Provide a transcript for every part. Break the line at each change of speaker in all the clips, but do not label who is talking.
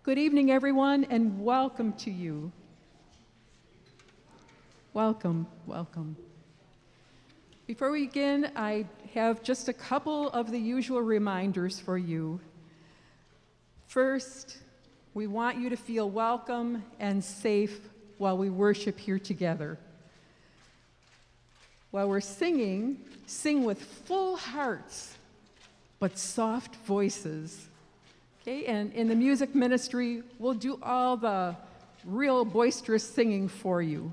Good evening, everyone, and welcome to you. Welcome, welcome. Before we begin, I have just a couple of the usual reminders for you. First, we want you to feel welcome and safe while we worship here together. While we're singing, sing with full hearts, but soft voices. Okay, and in the music ministry, we'll do all the real boisterous singing for you.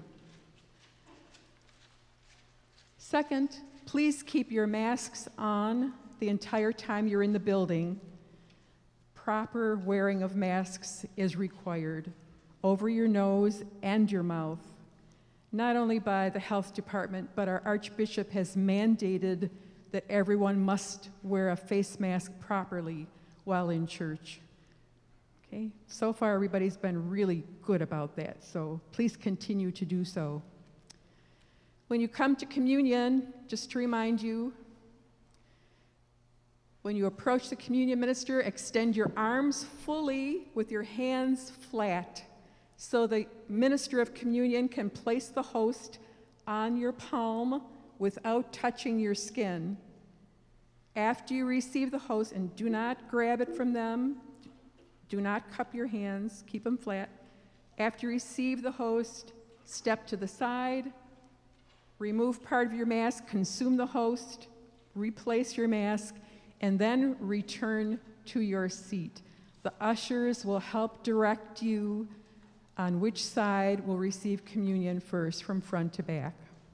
Second, please keep your masks on the entire time you're in the building. Proper wearing of masks is required over your nose and your mouth, not only by the health department, but our Archbishop has mandated that everyone must wear a face mask properly while in church. Okay, so far everybody's been really good about that, so please continue to do so. When you come to communion, just to remind you, when you approach the communion minister, extend your arms fully with your hands flat so the minister of communion can place the host on your palm without touching your skin. After you receive the host, and do not grab it from them, do not cup your hands, keep them flat. After you receive the host, step to the side, remove part of your mask, consume the host, replace your mask, and then return to your seat. The ushers will help direct you on which side will receive communion first, from front to back.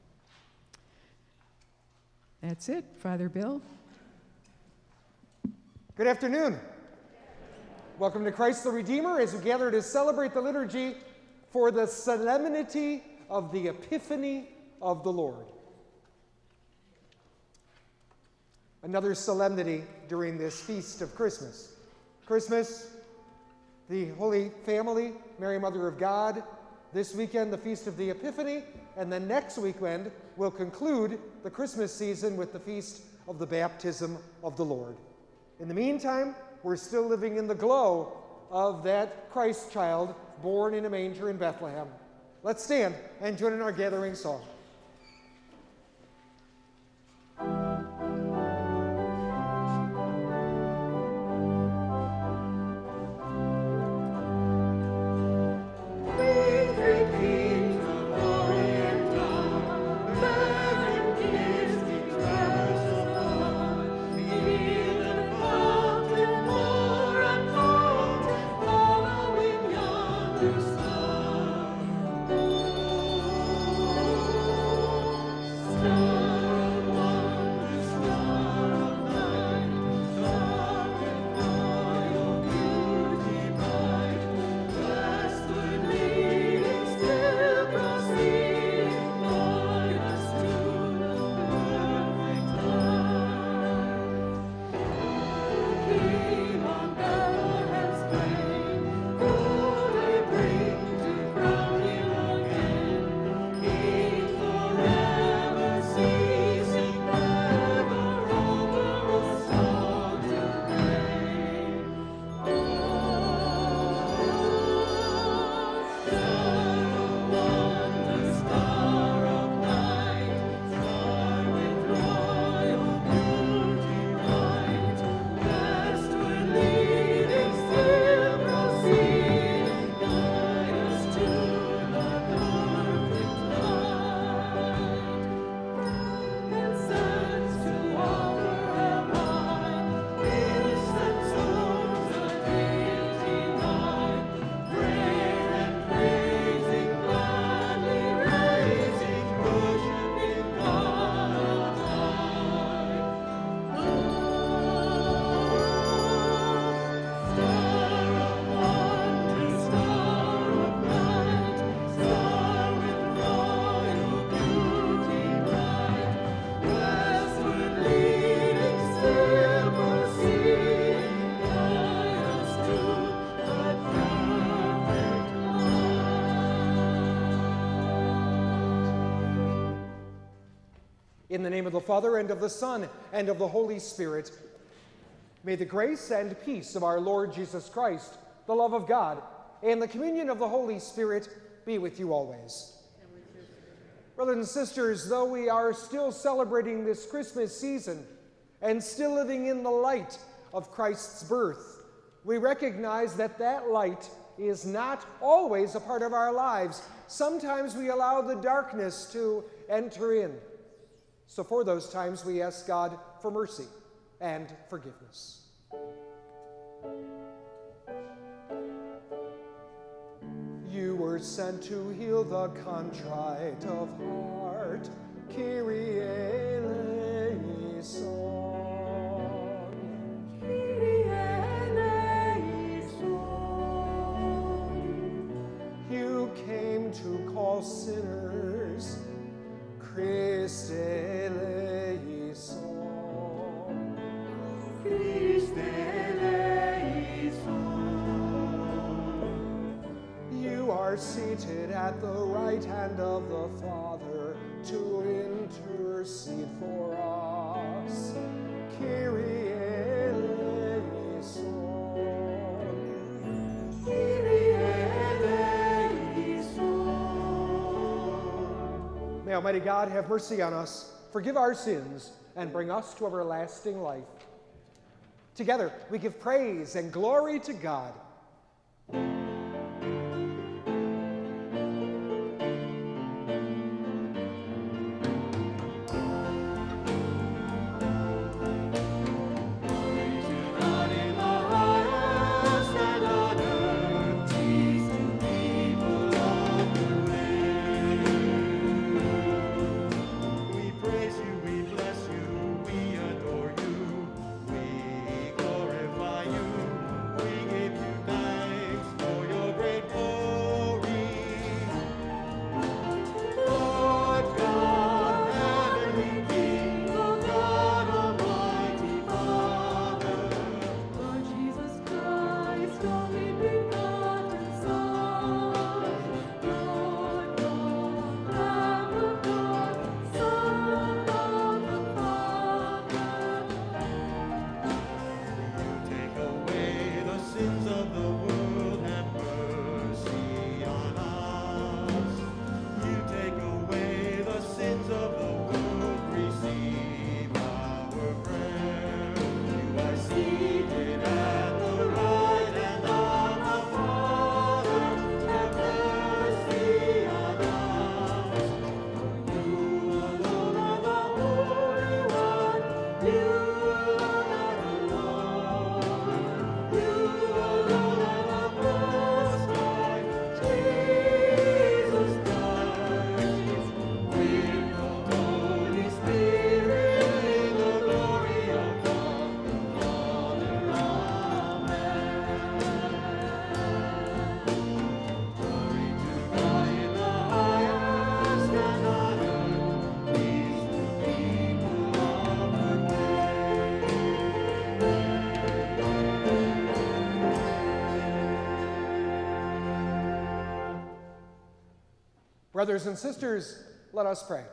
That's it, Father Bill.
Good afternoon. Welcome to Christ the Redeemer as we gather to celebrate the liturgy for the solemnity of the Epiphany of the Lord. Another solemnity during this feast of Christmas. Christmas, the Holy Family, Mary Mother of God. This weekend, the Feast of the Epiphany, and then next weekend we'll conclude the Christmas season with the Feast of the Baptism of the Lord. In the meantime, we're still living in the glow of that Christ child born in a manger in Bethlehem. Let's stand and join in our gathering song. In the name of the Father, and of the Son, and of the Holy Spirit, may the grace and peace of our Lord Jesus Christ the love of God, and the communion of the Holy Spirit be with you always. Brothers and sisters, though we are still celebrating this Christmas season and still living in the light of Christ's birth, we recognize that that light is not always a part of our lives. Sometimes we allow the darkness to enter in. So for those times, we ask God for mercy and forgiveness. You were sent to heal the contrite of heart. Kyrie eleison. Kyrie eleison. You came to call sinners. Christ eleison. Christ eleison. You are seated at the right hand of the Father to intercede for us. Kyrie eleison. Kyrie eleison. May Almighty God have mercy on us, forgive our sins, and bring us to everlasting life. Together we give praise and glory to God. Brothers and sisters, let us pray.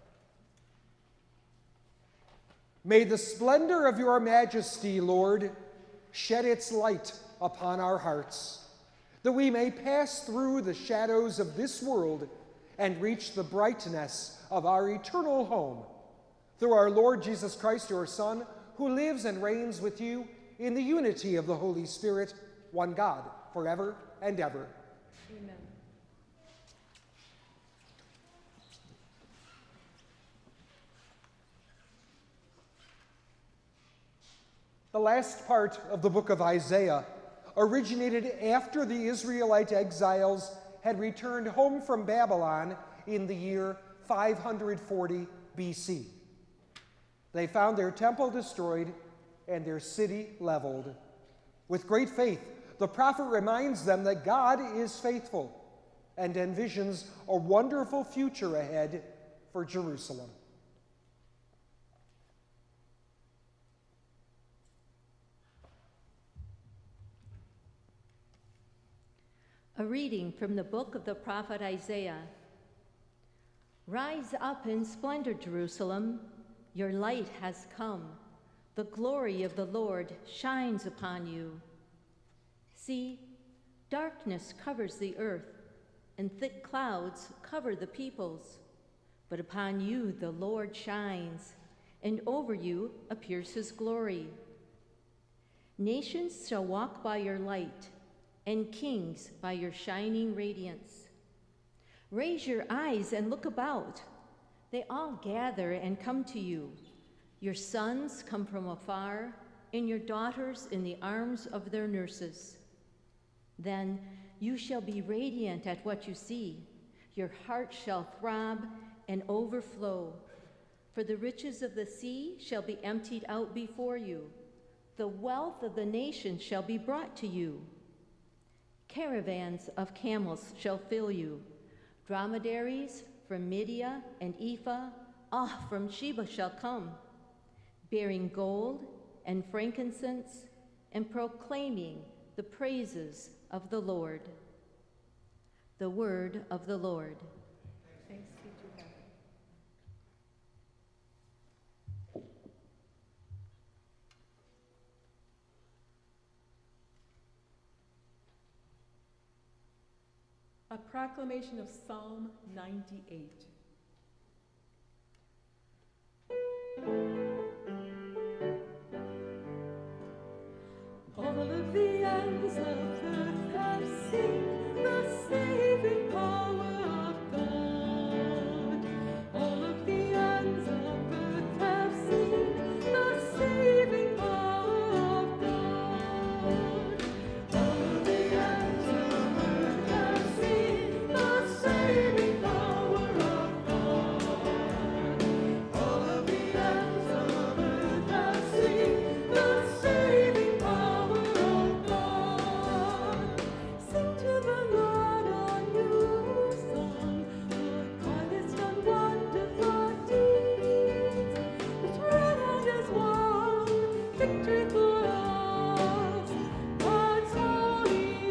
May the splendor of your majesty, Lord, shed its light upon our hearts, that we may pass through the shadows of this world and reach the brightness of our eternal home. Through our Lord Jesus Christ, your Son, who lives and reigns with you in the unity of the Holy Spirit, one God, forever and ever.
Amen.
The last part of the book of Isaiah originated after the Israelite exiles had returned home from Babylon in the year 540 BC. They found their temple destroyed and their city leveled. With great faith, the prophet reminds them that God is faithful and envisions a wonderful future ahead for Jerusalem.
A reading from the book of the prophet Isaiah. Rise up in splendor, Jerusalem. Your light has come. The glory of the Lord shines upon you. See, Darkness covers the earth, and thick clouds cover the peoples. But upon you the Lord shines, and over you appears his glory. Nations shall walk by your light, and kings by your shining radiance. Raise your eyes and look about. They all gather and come to you. Your sons come from afar, and your daughters in the arms of their nurses. Then you shall be radiant at what you see. Your heart shall throb and overflow. For the riches of the sea shall be emptied out before you. The wealth of the nations shall be brought to you. Caravans of camels shall fill you. Dromedaries from Media and Ephah, from Sheba shall come, bearing gold and frankincense and proclaiming the praises of the Lord. The word of the Lord.
Thanks be to God. A proclamation of Psalm 98. All of the ends of earth have seen the saving power of God. All of the ends of earth have seen the saving power of God. All of the ends of earth have seen the saving power of God. All of the ends of earth have seen the saving power of God. Sing to the Lord a new song, for God has done wonderful deeds. His right hand has won victory for us, God's holy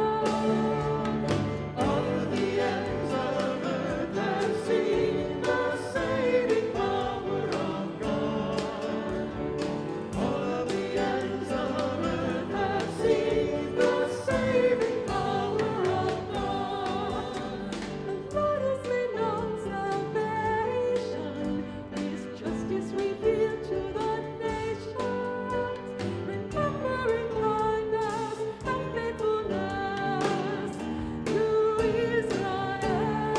arm. All of the ends of earth have seen the saving power of God. All of the ends of earth have seen the saving power of God. The Lord has made known salvation, His justice revealed to the nations, remembering kindness and faithfulness to Israel.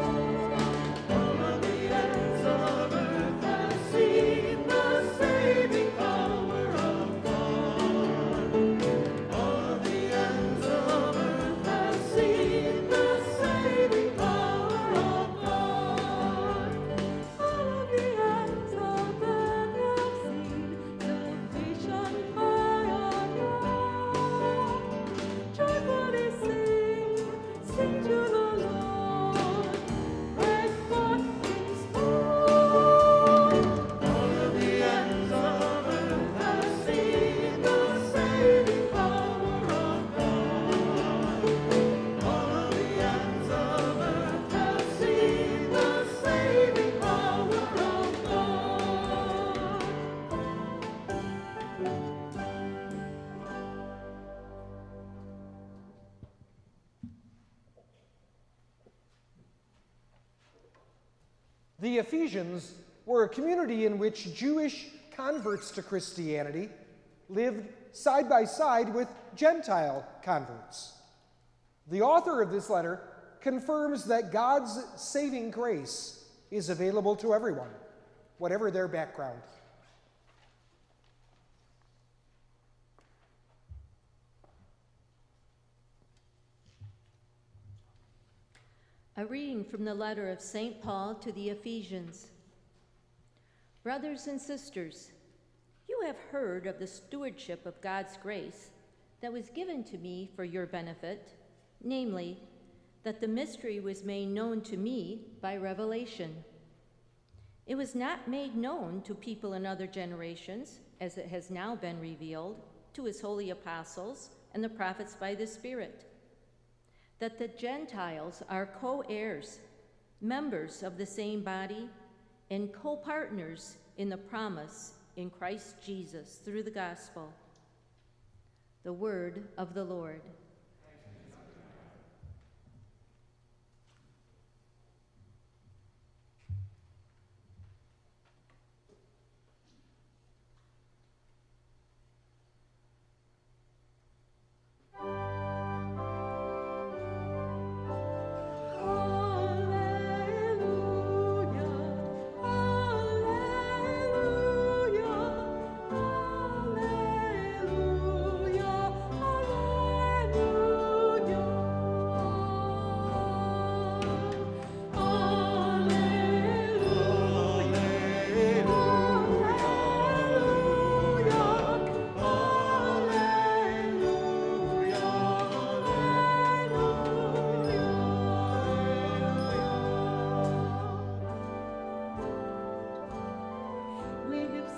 All of the ends of earth have seen the saving power of God. All of the ends of earth have seen the saving power of God. All of the ends of earth have seen salvation by our God. Joyfully sing to the Lord, break forth in song. All of the ends of earth have seen the saving power of God. All of the ends of earth have seen the saving power of God.
The Ephesians were a community in which Jewish converts to Christianity lived side by side with Gentile converts. The author of this letter confirms that God's saving grace is available to everyone, whatever their background.
A reading from the letter of St. Paul to the Ephesians. Brothers and sisters, you have heard of the stewardship of God's grace that was given to me for your benefit, namely, that the mystery was made known to me by revelation. It was not made known to people in other generations, as it has now been revealed to his holy apostles and the prophets by the Spirit, that the Gentiles are co-heirs, members of the same body, and co-partners in the promise in Christ Jesus through the gospel. The word of the Lord.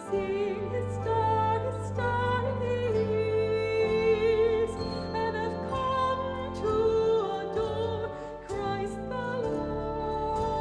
seen his star in the east, and have come to adore Christ the Lord.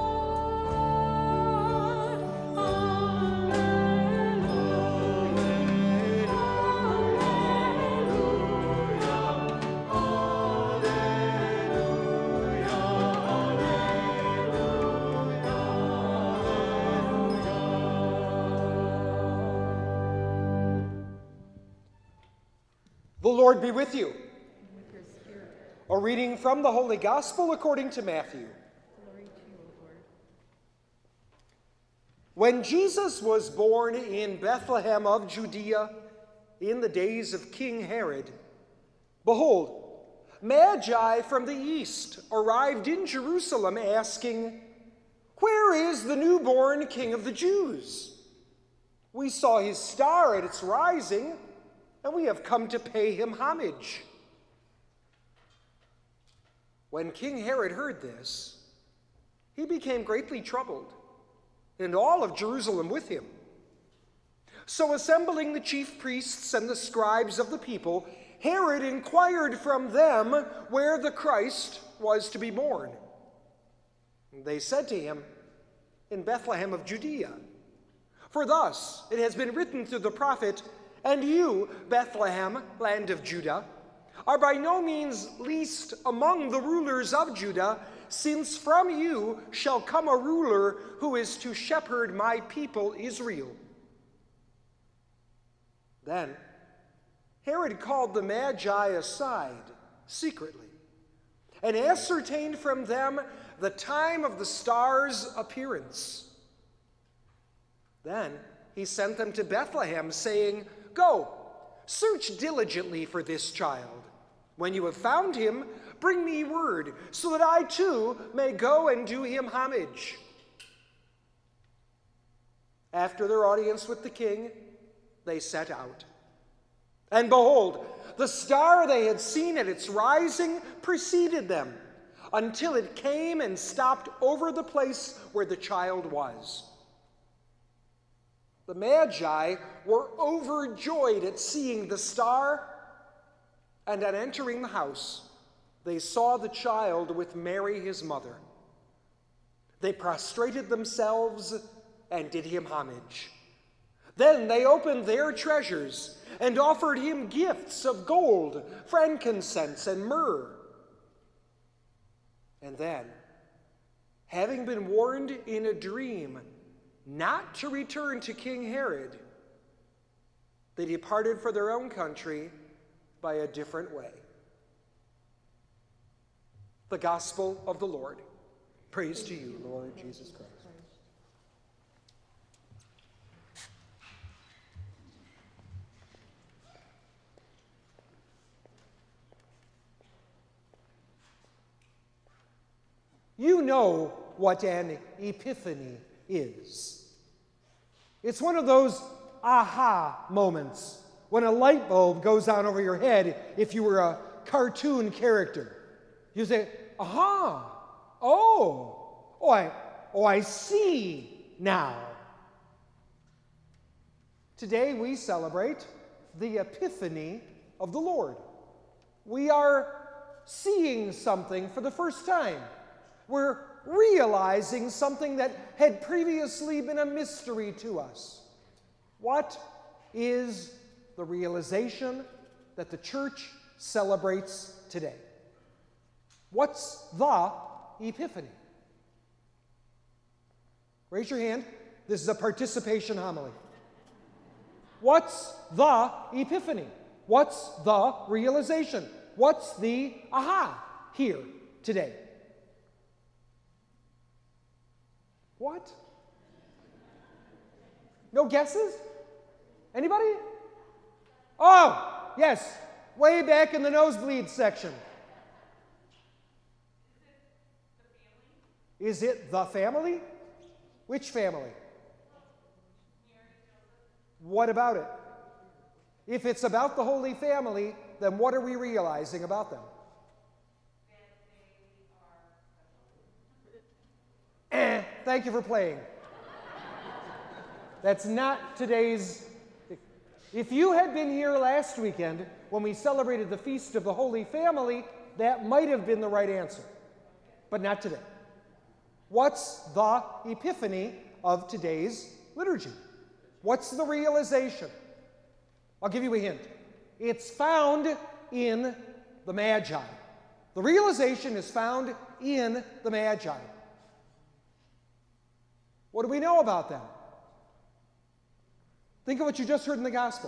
The Lord be with you. A reading from the Holy Gospel according to Matthew.
Glory to you, O Lord.
When Jesus was born in Bethlehem of Judea in the days of King Herod, behold, Magi from the east arrived in Jerusalem asking, "Where is the newborn King of the Jews? We saw his star at its rising, and we have come to pay him homage." When King Herod heard this, he became greatly troubled, and all of Jerusalem with him. So assembling the chief priests and the scribes of the people, Herod inquired from them where the Christ was to be born. They said to him, "In Bethlehem of Judea. For thus it has been written through the prophet, 'And you, Bethlehem, land of Judah, are by no means least among the rulers of Judah, since from you shall come a ruler who is to shepherd my people Israel.'" Then Herod called the Magi aside secretly and ascertained from them the time of the star's appearance. Then he sent them to Bethlehem, saying, "Go, search diligently for this child. When you have found him, bring me word, so that I too may go and do him homage." After their audience with the king, they set out. And behold, the star they had seen at its rising preceded them, until it came and stopped over the place where the child was. The Magi were overjoyed at seeing the star, and on entering the house, they saw the child with Mary his mother. They prostrated themselves and did him homage. Then they opened their treasures and offered him gifts of gold, frankincense, and myrrh. And then, having been warned in a dream not to return to King Herod, they departed for their own country by a different way. The Gospel of the Lord. Praise to you, Lord Jesus Christ. You know what an epiphany is. It's one of those aha moments when a light bulb goes on over your head if you were a cartoon character. You say, aha, I see now. Today we celebrate the Epiphany of the Lord. We are seeing something for the first time. We're realizing something that had previously been a mystery to us. What is the realization that the church celebrates today? What's the Epiphany? Raise your hand. This is a participation homily. What's the Epiphany? What's the realization? What's the aha here today? What? No guesses? Anybody? Oh, yes, way back in the nosebleed section. Is it the family? Which family? What about it? If it's about the Holy Family, then what are we realizing about them? Thank you for playing. That's not today's. If you had been here last weekend when we celebrated the Feast of the Holy Family, that might have been the right answer, but not today. What's the Epiphany of today's liturgy? What's the realization? I'll give you a hint. It's found in the Magi. The realization is found in the Magi. What do we know about them? Think of what you just heard in the Gospel.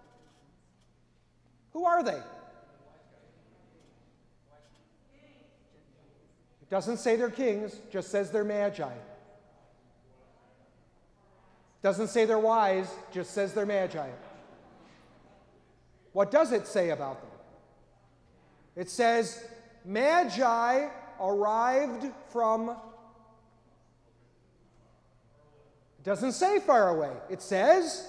Who are they? It doesn't say they're kings, just says they're Magi. Doesn't say they're wise, just says they're Magi. What does it say about them? It says, Magi arrived from. It doesn't say far away. It says,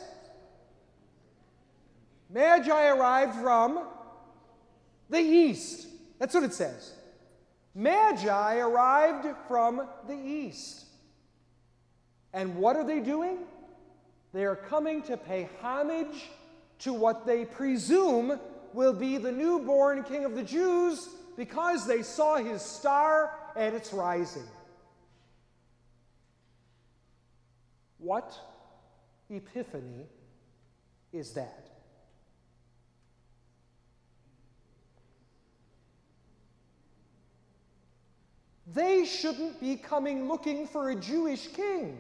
Magi arrived from the east. That's what it says. Magi arrived from the east. And what are they doing? They are coming to pay homage to what they presume will be the newborn King of the Jews because they saw his star at its rising. What epiphany is that? They shouldn't be coming looking for a Jewish king.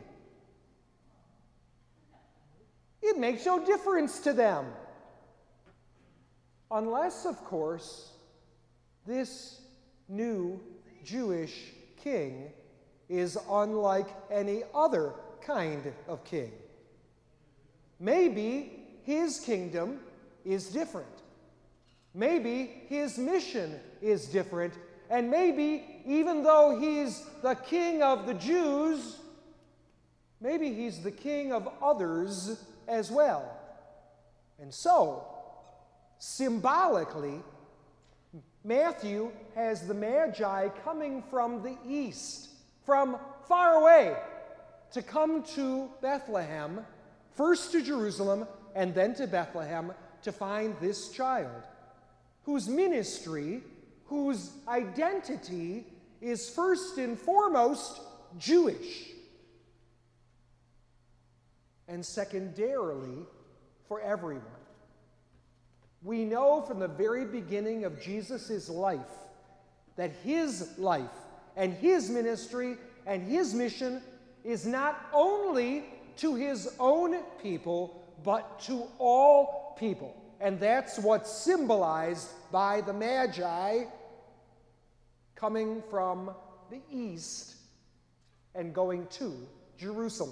It makes no difference to them. Unless, of course, this new Jewish king is unlike any other kind of king. Maybe his kingdom is different. Maybe his mission is different. And maybe, even though he's the king of the Jews, maybe he's the king of others as well. And so, symbolically, Matthew has the Magi coming from the east, from far away, to come to Bethlehem, first to Jerusalem, and then to Bethlehem to find this child, whose ministry, whose identity is first and foremost Jewish, and secondarily for everyone. We know from the very beginning of Jesus' life that his life and his ministry and his mission is not only to his own people, but to all people. And that's what's symbolized by the Magi coming from the east and going to Jerusalem.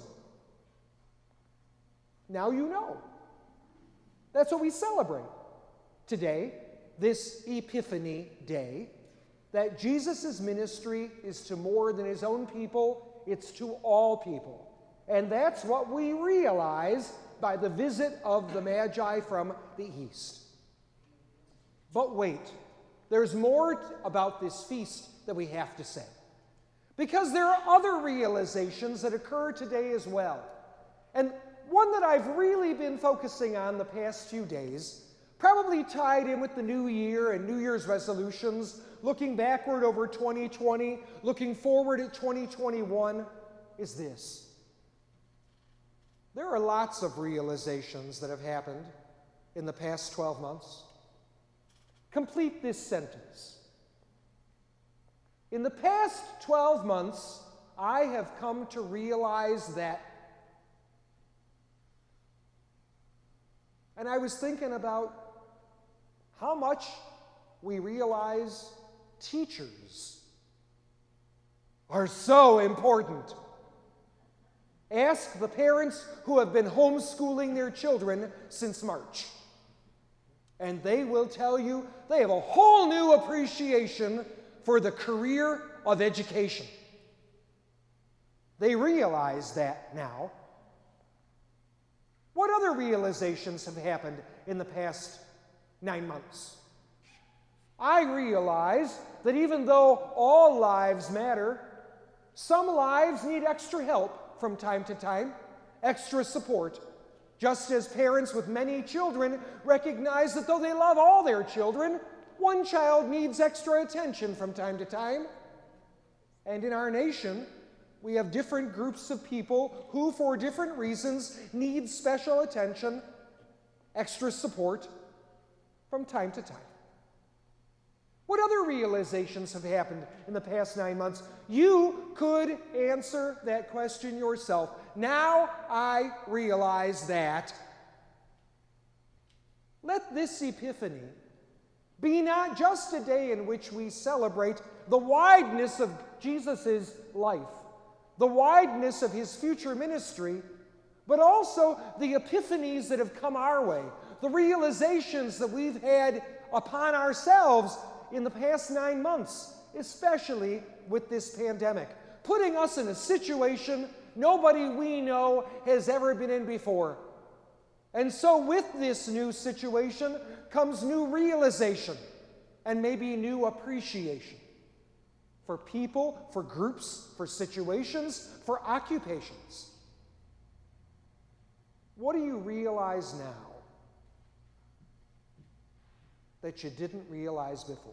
Now you know. That's what we celebrate today, this Epiphany Day, that Jesus' ministry is to more than his own people, it's to all people. And that's what we realize by the visit of the Magi from the east. But wait, there's more about this feast that we have to say. Because there are other realizations that occur today as well. And one that I've really been focusing on the past few days, probably tied in with the new year and New Year's resolutions, looking backward over 2020, looking forward at 2021, is this. There are lots of realizations that have happened in the past 12 months. Complete this sentence. In the past 12 months, I have come to realize that. And I was thinking about how much we realize teachers are so important. Ask the parents who have been homeschooling their children since March. And they will tell you they have a whole new appreciation for the career of education. They realize that now. What other realizations have happened in the past 9 months? I realize that even though all lives matter, some lives need extra help from time to time, extra support, just as parents with many children recognize that though they love all their children, one child needs extra attention from time to time. And in our nation, we have different groups of people who, for different reasons, need special attention, extra support from time to time. What other realizations have happened in the past 9 months? You could answer that question yourself. Now I realize that. Let this Epiphany be not just a day in which we celebrate the wideness of Jesus' life, the wideness of his future ministry, but also the epiphanies that have come our way, the realizations that we've had upon ourselves in the past 9 months, especially with this pandemic, putting us in a situation nobody we know has ever been in before. And so with this new situation comes new realization and maybe new appreciation for people, for groups, for situations, for occupations. What do you realize now that you didn't realize before?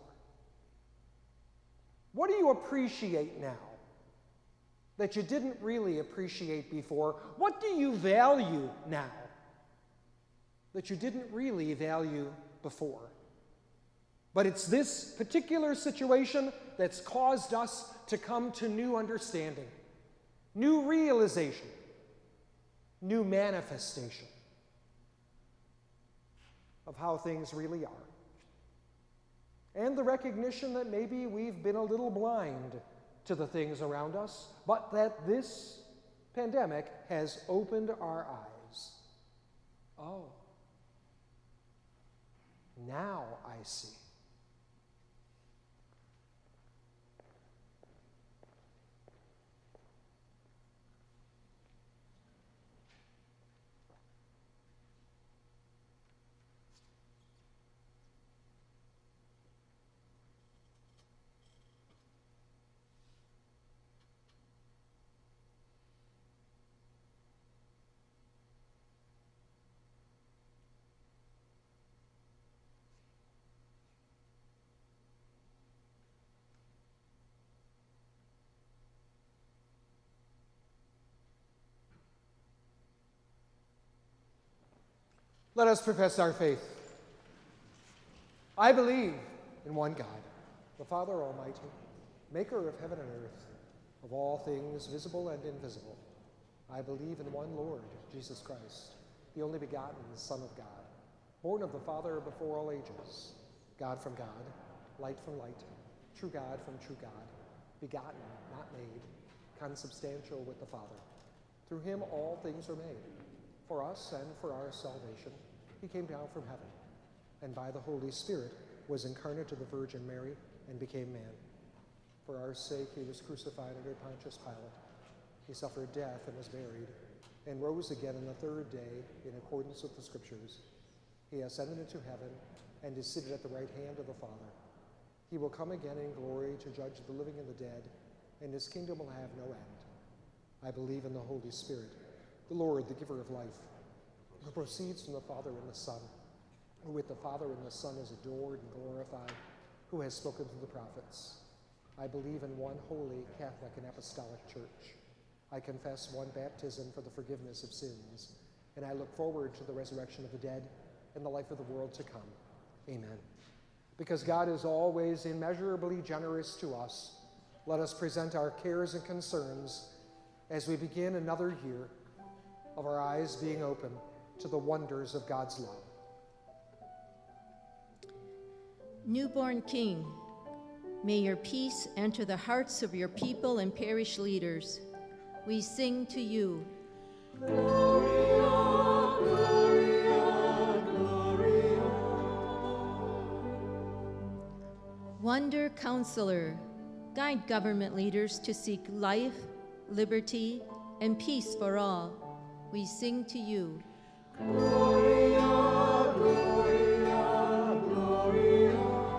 What do you appreciate now that you didn't really appreciate before? What do you value now that you didn't really value before? But it's this particular situation that's caused us to come to new understanding, new realization, new manifestation of how things really are. And the recognition that maybe we've been a little blind to the things around us, but that this pandemic has opened our eyes. Oh, now I see. Let us profess our faith. I believe in one God, the Father Almighty, maker of heaven and earth, of all things visible and invisible. I believe in one Lord, Jesus Christ, the only begotten Son of God, born of the Father before all ages, God from God, light from light, true God from true God, begotten, not made, consubstantial with the Father. Through him all things are made. For us and for our salvation, he came down from heaven, and by the Holy Spirit was incarnate of the Virgin Mary and became man. For our sake he was crucified under Pontius Pilate. He suffered death and was buried, and rose again on the third day in accordance with the Scriptures. He ascended into heaven and is seated at the right hand of the Father. He will come again in glory to judge the living and the dead, and his kingdom will have no end. I believe in the Holy Spirit, the Lord, the giver of life, who proceeds from the Father and the Son, who with the Father and the Son is adored and glorified, who has spoken through the prophets. I believe in one holy, Catholic, and Apostolic Church. I confess one baptism for the forgiveness of sins, and I look forward to the resurrection of the dead and the life of the world to come. Amen. Because God is always immeasurably generous to us, let us present our cares and concerns as we begin another year of our eyes being open to the wonders of God's love.
Newborn King, may your peace enter the hearts of your people and parish leaders. We sing to you.
Gloria, Gloria, Gloria.
Wonder Counselor, guide government leaders to seek life, liberty, and peace for all. We sing to you.
Gloria, Gloria, Gloria.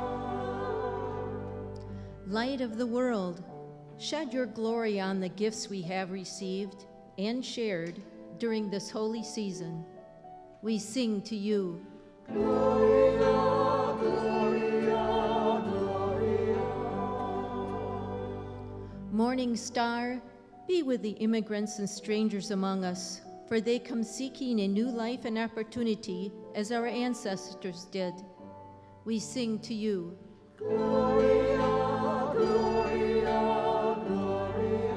Light of the world, shed your glory on the gifts we have received and shared during this holy season. We sing to you.
Gloria, Gloria, Gloria.
Morning star, be with the immigrants and strangers among us, for they come seeking a new life and opportunity as our ancestors did. We sing to you.
Gloria, Gloria, Gloria.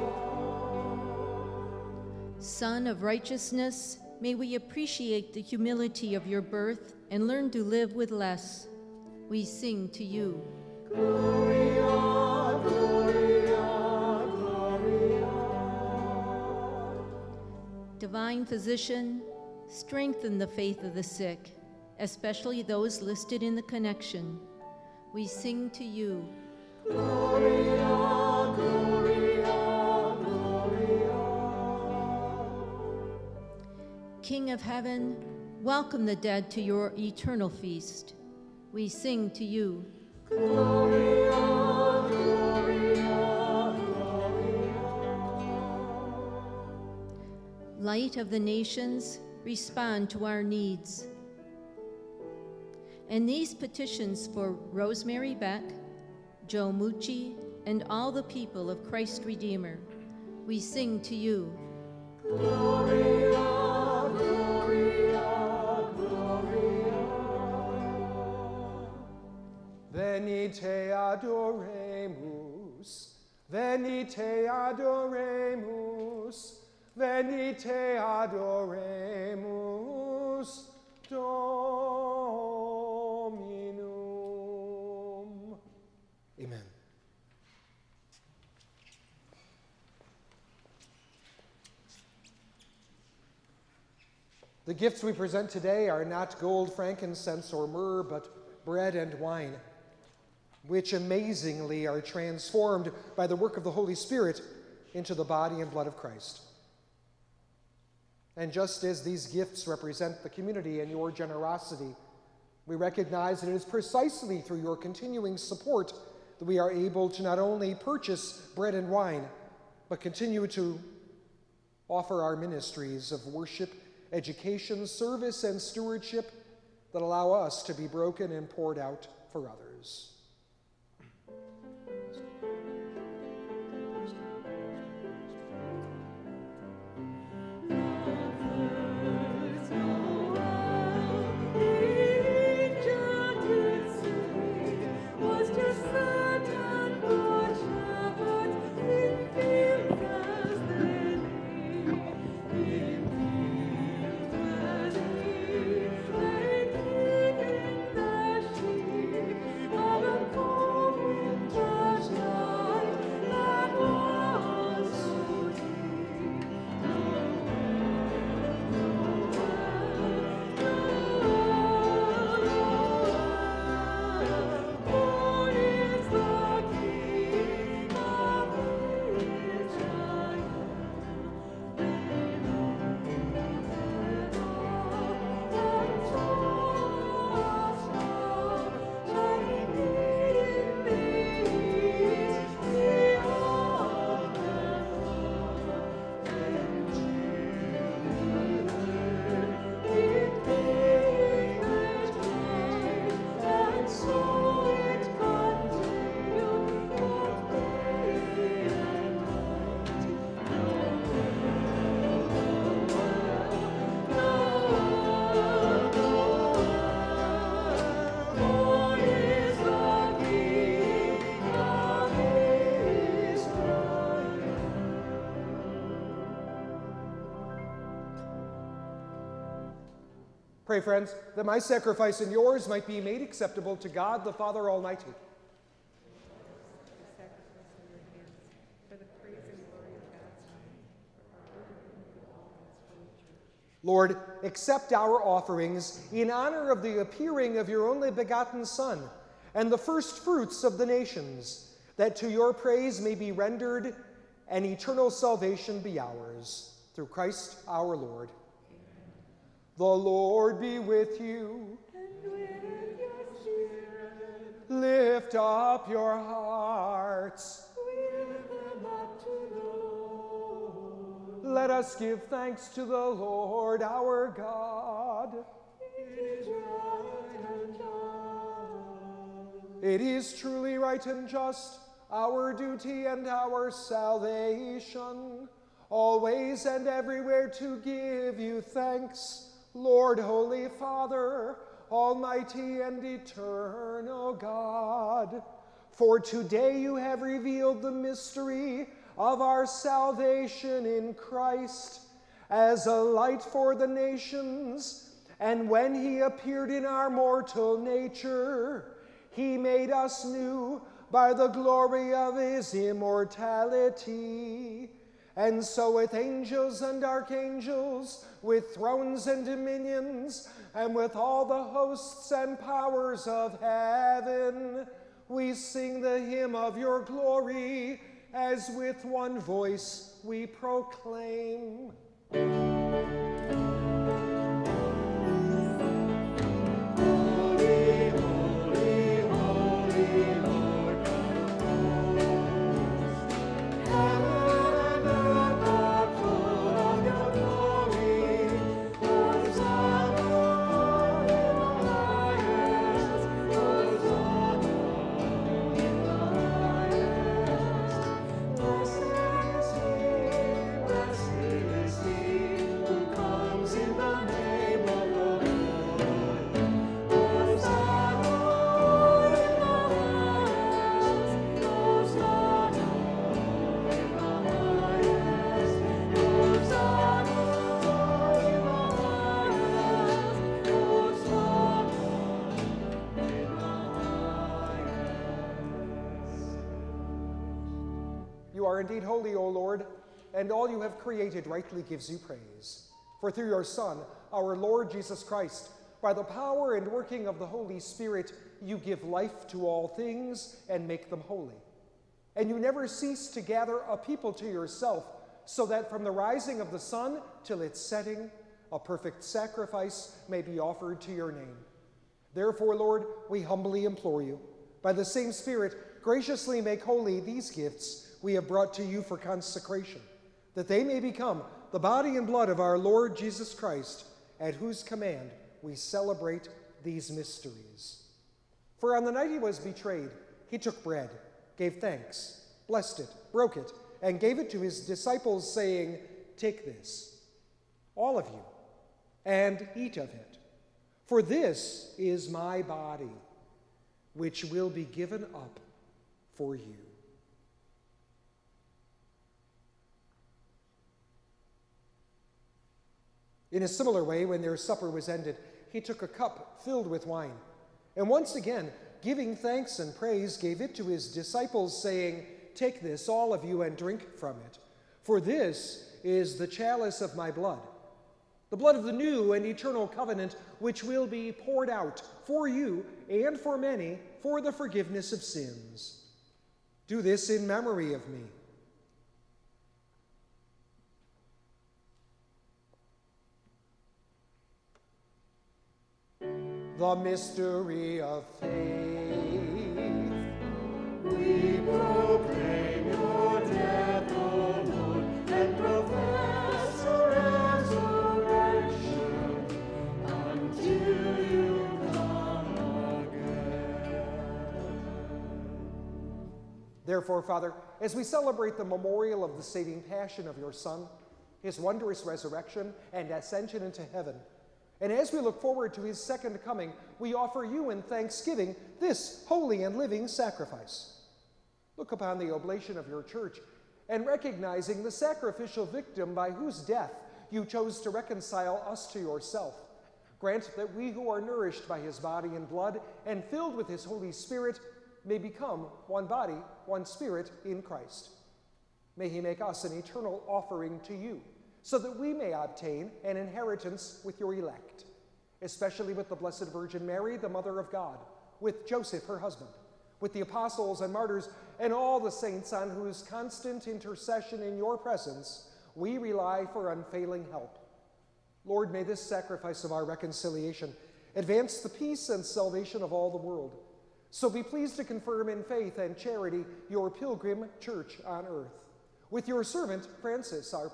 Son of righteousness, may we appreciate the humility of your birth and learn to live with less. We sing to you.
Gloria, Gloria, Gloria.
Divine Physician, strengthen the faith of the sick, especially those listed in the connection. We sing to you.
Gloria, Gloria, Gloria.
King of heaven, welcome the dead to your eternal feast. We sing to you.
Gloria, Gloria, Gloria.
Light of the nations, respond to our needs. And these petitions for Rosemary Beck, Joe Mucci, and all the people of Christ Redeemer, we sing to you.
Gloria, Gloria, Gloria.
Venite adoremus, venite adoremus, venite adoremus, Dominum. Amen. The gifts we present today are not gold, frankincense, or myrrh, but bread and wine, which amazingly are transformed by the work of the Holy Spirit into the body and blood of Christ. And just as these gifts represent the community and your generosity, we recognize that it is precisely through your continuing support that we are able to not only purchase bread and wine, but continue to offer our ministries of worship, education, service, and stewardship that allow us to be broken and poured out for others. Pray, friends, that my sacrifice and yours might be made acceptable to God the Father Almighty. Lord, accept our offerings in honor of the appearing of your only begotten Son and the first fruits of the nations, that to your praise may be rendered and eternal salvation be ours. Through Christ our Lord. The Lord be with you.
And with your spirit.
Lift up your hearts.
We lift them up to the Lord.
Let us give thanks to the Lord our God.
It is right and just.
It is truly right and just, our duty and our salvation, always and everywhere to give you thanks, Lord, Holy Father, Almighty and eternal God. For today you have revealed the mystery of our salvation in Christ as a light for the nations, and when he appeared in our mortal nature, he made us new by the glory of his immortality. And so with angels and archangels, with thrones and dominions, and with all the hosts and powers of heaven, we sing the hymn of your glory, as with one voice we proclaim. You are indeed holy, O Lord, and all you have created rightly gives you praise. For through your Son, our Lord Jesus Christ, by the power and working of the Holy Spirit, you give life to all things and make them holy. And you never cease to gather a people to yourself, so that from the rising of the sun till its setting, a perfect sacrifice may be offered to your name. Therefore, Lord, we humbly implore you, by the same Spirit, graciously make holy these gifts we have brought to you for consecration, that they may become the body and blood of our Lord Jesus Christ, at whose command we celebrate these mysteries. For on the night he was betrayed, he took bread, gave thanks, blessed it, broke it, and gave it to his disciples, saying, "Take this, all of you, and eat of it. For this is my body, which will be given up for you." In a similar way, when their supper was ended, he took a cup filled with wine, and once again, giving thanks and praise, gave it to his disciples, saying, "Take this, all of you, and drink from it. For this is the chalice of my blood, the blood of the new and eternal covenant, which will be poured out for you and for many for the forgiveness of sins. Do this in memory of me." The mystery of faith.
We proclaim your death, O Lord, and profess your resurrection until you come again.
Therefore, Father, as we celebrate the memorial of the saving passion of your Son, his wondrous resurrection and ascension into heaven, and as we look forward to his second coming, we offer you in thanksgiving this holy and living sacrifice. Look upon the oblation of your church, and recognizing the sacrificial victim by whose death you chose to reconcile us to yourself, grant that we who are nourished by his body and blood and filled with his Holy Spirit may become one body, one spirit in Christ. May he make us an eternal offering to you, so that we may obtain an inheritance with your elect, especially with the Blessed Virgin Mary, the Mother of God, with Joseph, her husband, with the apostles and martyrs, and all the saints on whose constant intercession in your presence we rely for unfailing help. Lord, may this sacrifice of our reconciliation advance the peace and salvation of all the world. So be pleased to confirm in faith and charity your pilgrim church on earth, with your servant Francis, our Pope,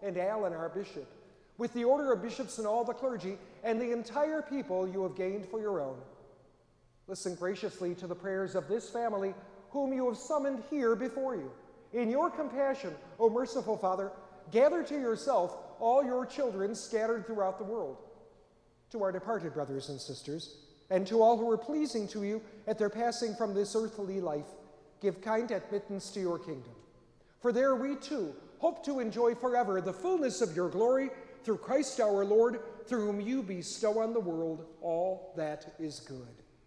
and Alan, our bishop, with the order of bishops and all the clergy, and the entire people you have gained for your own. Listen graciously to the prayers of this family, whom you have summoned here before you. In your compassion, O merciful Father, gather to yourself all your children scattered throughout the world. To our departed brothers and sisters, and to all who were pleasing to you at their passing from this earthly life, give kind admittance to your kingdom. For there we too hope to enjoy forever the fullness of your glory through Christ our Lord, through whom you bestow on the world all that is good.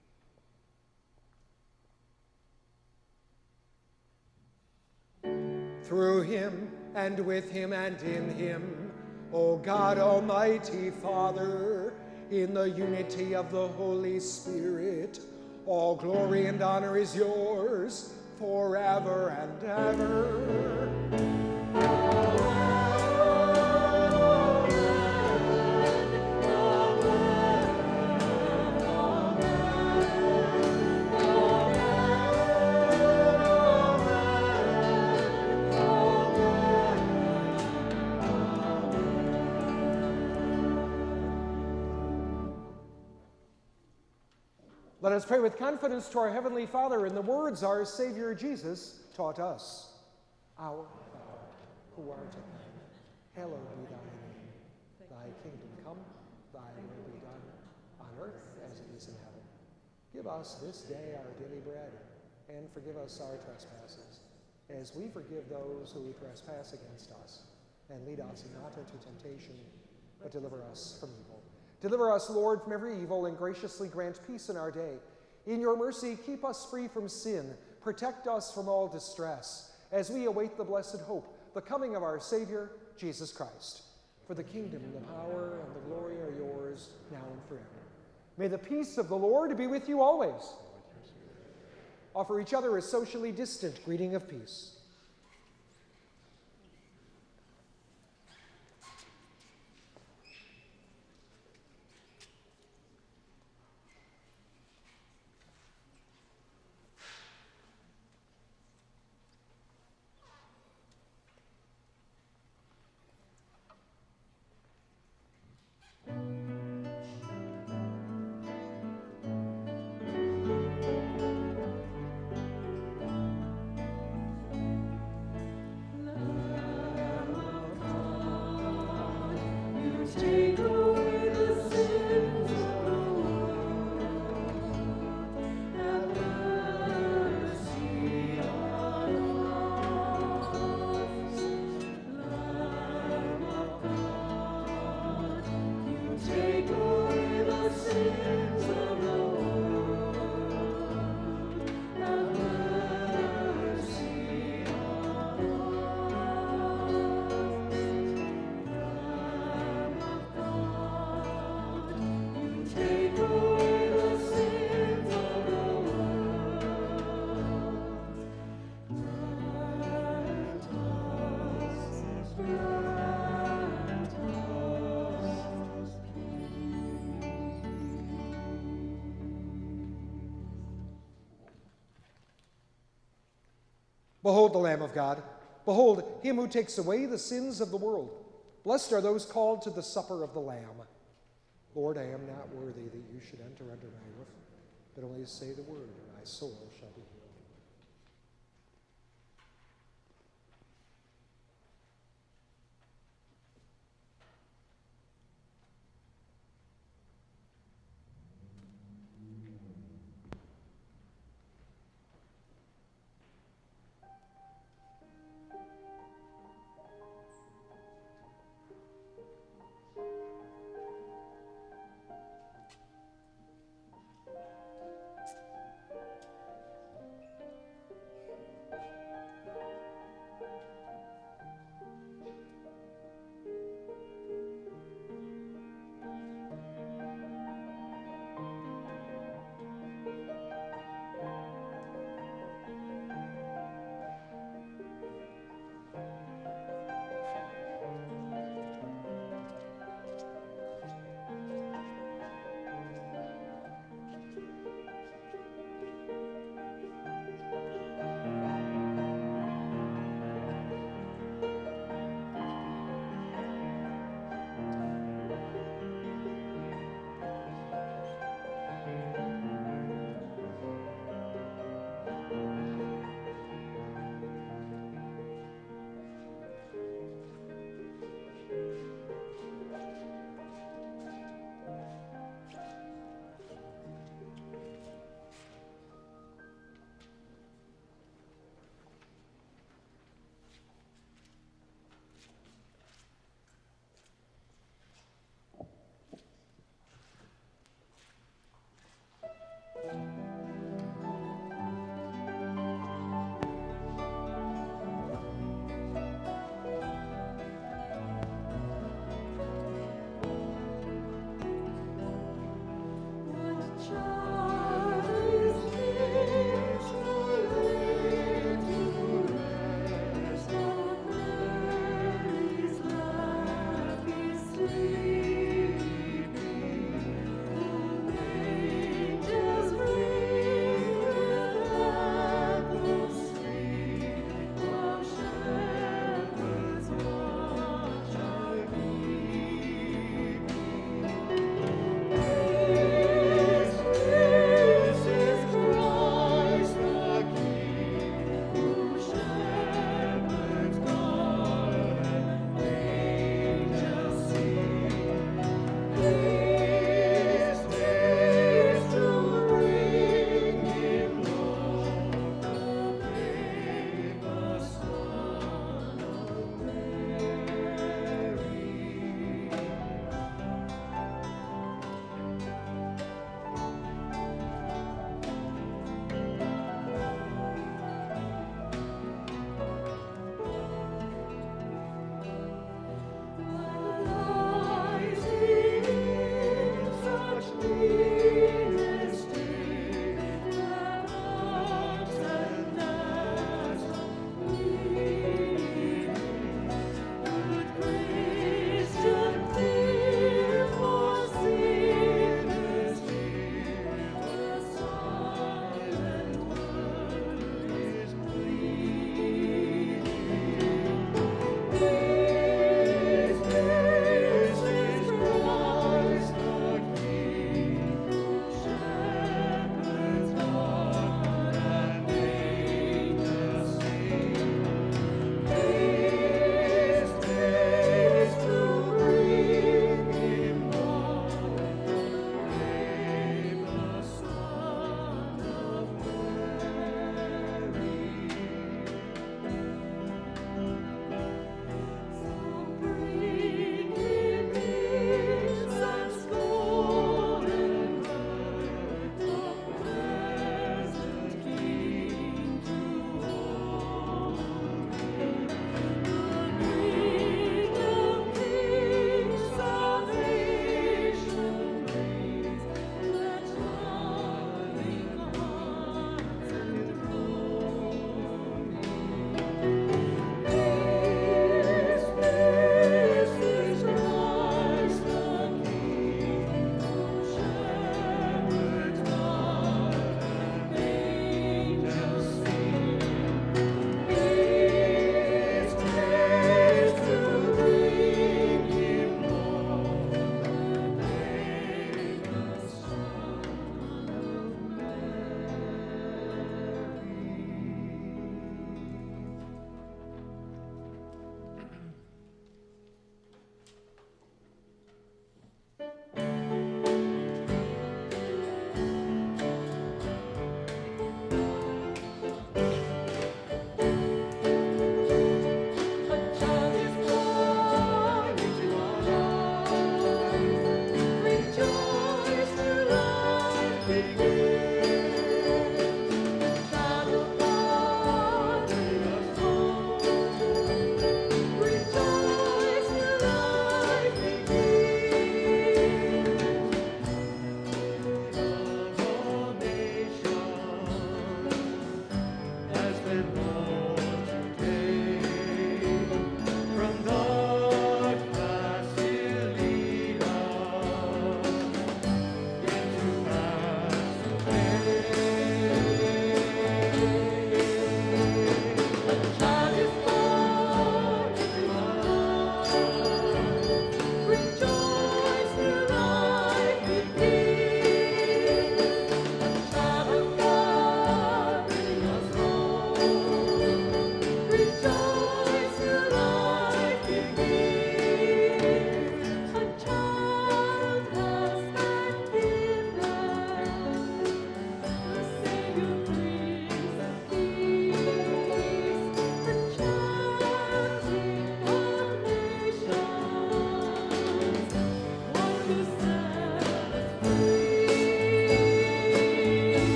Through him, and with him, and in him, O God, Almighty Father, in the unity of the Holy Spirit, all glory and honor is yours forever and ever. Let us pray with confidence to our Heavenly Father in the words our Savior Jesus taught us. Our Father, who art in heaven, hallowed be thy name. Thy kingdom come, thy will be done, on earth as it is in heaven. Give us this day our daily bread, and forgive us our trespasses, as we forgive those who trespass against us. And lead us not into temptation, but deliver us from evil. Deliver us, Lord, from every evil, and graciously grant peace in our day. In your mercy, keep us free from sin. Protect us from all distress, as we await the blessed hope, the coming of our Savior, Jesus Christ. For the kingdom, the power, and the glory are yours, now and forever. May the peace of the Lord be with you always. Offer each other a socially distant greeting of peace. Behold the Lamb of God. Behold him who takes away the sins of the world. Blessed are those called to the supper of the Lamb. Lord, I am not worthy that you should enter under my roof, but only say the word, and my soul shall be healed.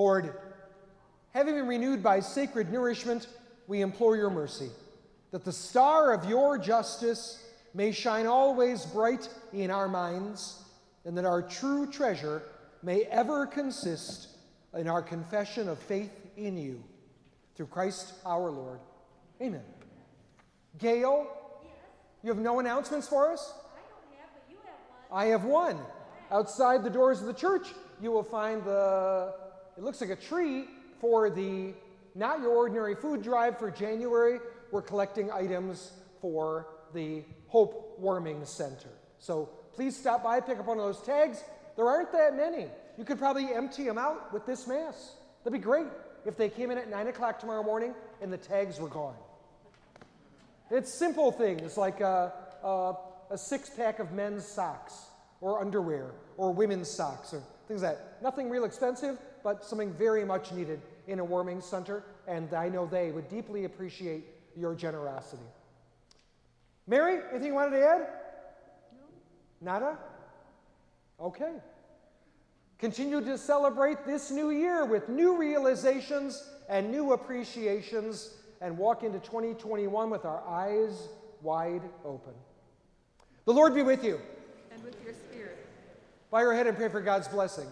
Lord, having been renewed by sacred nourishment, we implore your mercy, that the star of your justice may shine always bright in our minds, and that our true treasure may ever consist in our confession of faith in you. Through Christ our Lord. Amen. Gail,
Yes?
you have no announcements for us?
I don't have, but you have one.
I have one. Outside the doors of the church, you will find it looks like a tree for the Not Your Ordinary Food Drive for January. We're collecting items for the Hope Warming Center. So please stop by, pick up one of those tags. There aren't that many. You could probably empty them out with this Mass. That'd be great if they came in at 9 o'clock tomorrow morning and the tags were gone. It's simple things like a six-pack of men's socks or underwear or women's socks or things like that. Nothing real expensive, but something very much needed in a warming center, and I know they would deeply appreciate your generosity. Mary, anything you wanted to add? No. Nada? Okay. Continue to celebrate this new year with new realizations and new appreciations, and walk into 2021 with our eyes wide open. The Lord be with you.
And with your spirit.
Bow your head and pray for God's blessing.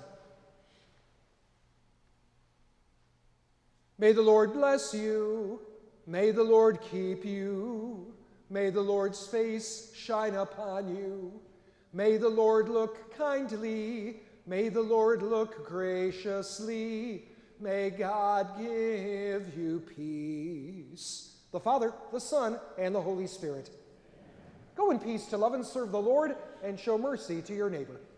May the Lord bless you. May the Lord keep you. May the Lord's face shine upon you. May the Lord look kindly. May the Lord look graciously. May God give you peace. The Father, the Son, and the Holy Spirit. Go in peace to love and serve the Lord and show mercy to your neighbor.